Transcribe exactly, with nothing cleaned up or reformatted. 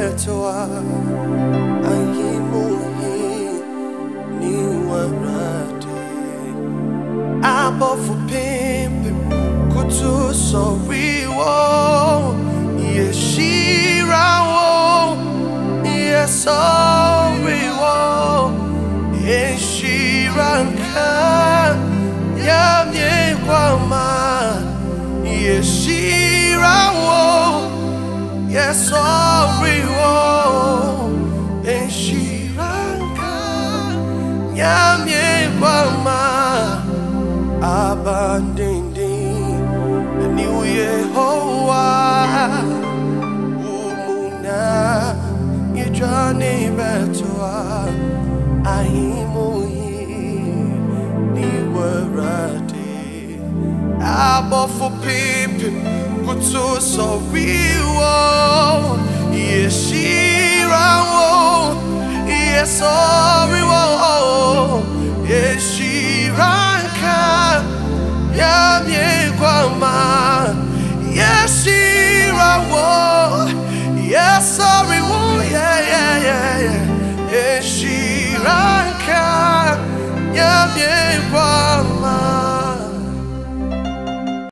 betoa ahimuhi ni warate abo for pimp kutu sorry wo yeshira wo yes sorry wo yeshira kan yamye kwama yeshira wo yes sorry wo yeshira kan yamye kwama abandindi new Yehovah umuna yejane betoa ahimuhi ni warate abo for people kutu sorry wo yeshira wo yes sorry wo